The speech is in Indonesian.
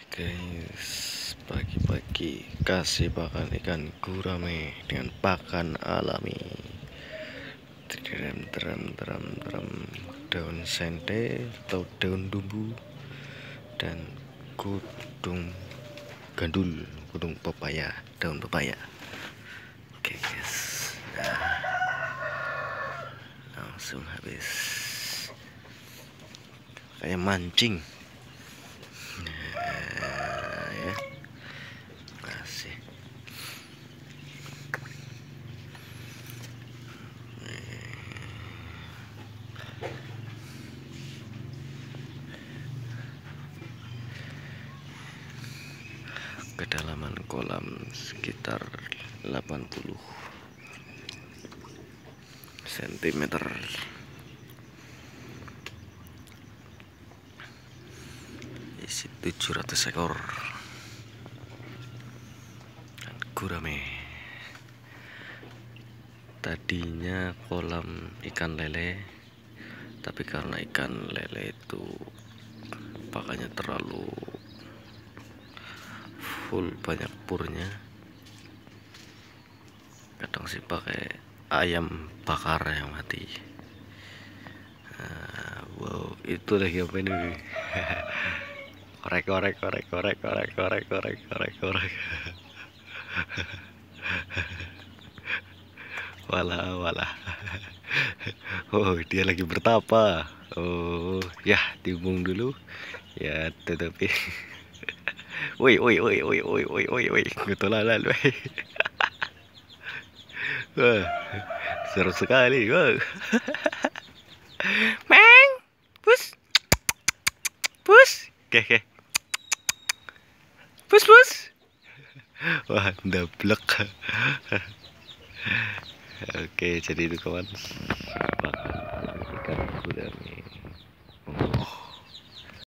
Guys, pagi-pagi kasih pakan ikan gurame dengan pakan alami. Teram daun sente atau daun dumbu dan kudung gandul, kudung pepaya, daun pepaya. Oke guys, nah, langsung habis kayak mancing. Ya, masih kedalaman kolam sekitar 80 cm. Isi 700 ekor dan gurame. Tadinya kolam ikan lele, tapi karena ikan lele itu pakannya terlalu full, banyak purnya, kadang sih pakai ayam bakar yang mati. Wow, itu lagi apa ini? korek. Walah. Oh, dia lagi bertapa. Oh, ya, timbung dulu. Ya, tetapi woi, ketularan, woi. Wah, seru sekali, wow. Meng, pus. Oke. Pus. Wah, ndablek. Oke, jadi itu kawan.